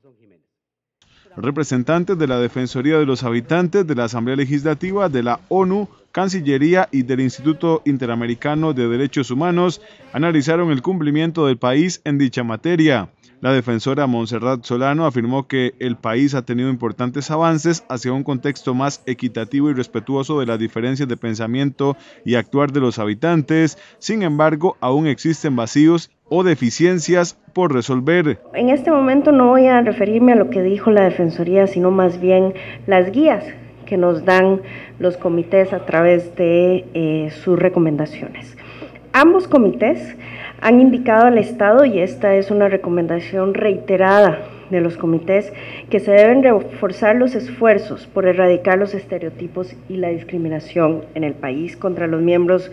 Representantes de la Defensoría de los Habitantes, de la Asamblea Legislativa, de la ONU, Cancillería y del Instituto Interamericano de Derechos Humanos analizaron el cumplimiento del país en dicha materia. La defensora Montserrat Solano afirmó que el país ha tenido importantes avances hacia un contexto más equitativo y respetuoso de las diferencias de pensamiento y actuar de los habitantes. Sin embargo, aún existen vacíos o deficiencias por resolver. En este momento no voy a referirme a lo que dijo la Defensoría, sino más bien las guías que nos dan los comités a través de sus recomendaciones. Ambos comités han indicado al Estado, y esta es una recomendación reiterada de los comités, que se deben reforzar los esfuerzos por erradicar los estereotipos y la discriminación en el país contra los miembros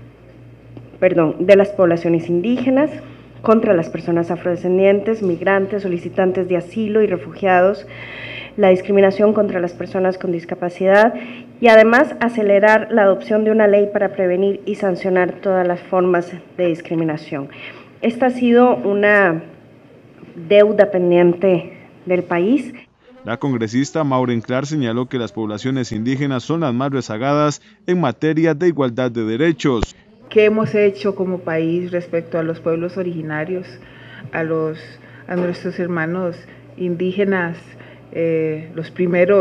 de las poblaciones indígenas, contra las personas afrodescendientes, migrantes, solicitantes de asilo y refugiados, la discriminación contra las personas con discapacidad y además acelerar la adopción de una ley para prevenir y sancionar todas las formas de discriminación. Esta ha sido una deuda pendiente del país. La congresista Maureen Clark señaló que las poblaciones indígenas son las más rezagadas en materia de igualdad de derechos. ¿Qué hemos hecho como país respecto a los pueblos originarios, a nuestros hermanos indígenas, los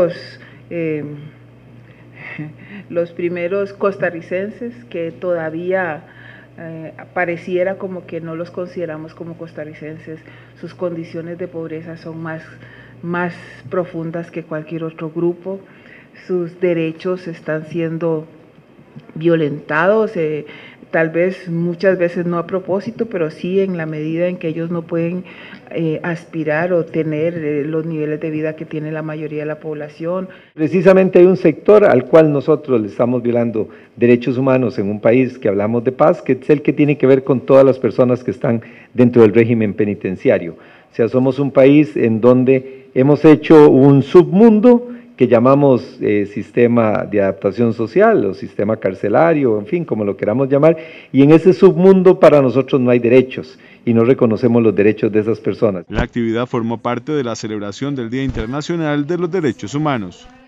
primeros costarricenses, que todavía pareciera como que no los consideramos como costarricenses? Sus condiciones de pobreza son más profundas que cualquier otro grupo, sus derechos están siendo violentados, tal vez muchas veces no a propósito, pero sí en la medida en que ellos no pueden aspirar o tener los niveles de vida que tiene la mayoría de la población. Precisamente hay un sector al cual nosotros le estamos violando derechos humanos en un país que hablamos de paz, que es el que tiene que ver con todas las personas que están dentro del régimen penitenciario. O sea, somos un país en donde hemos hecho un submundo que llamamos sistema de adaptación social o sistema carcelario, en fin, como lo queramos llamar, y en ese submundo para nosotros no hay derechos y no reconocemos los derechos de esas personas. La actividad formó parte de la celebración del Día Internacional de los Derechos Humanos.